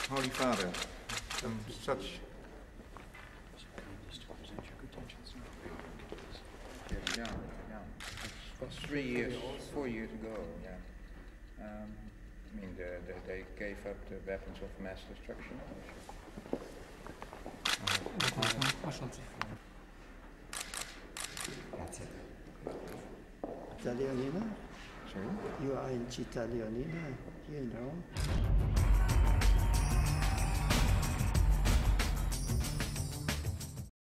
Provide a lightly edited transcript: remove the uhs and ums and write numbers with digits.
Holy Father, such... Yeah. It was 4 years ago, yeah. I mean, they gave up the weapons of mass destruction. Città Leonina? Sorry? You are in Città Leonina, here in Rome?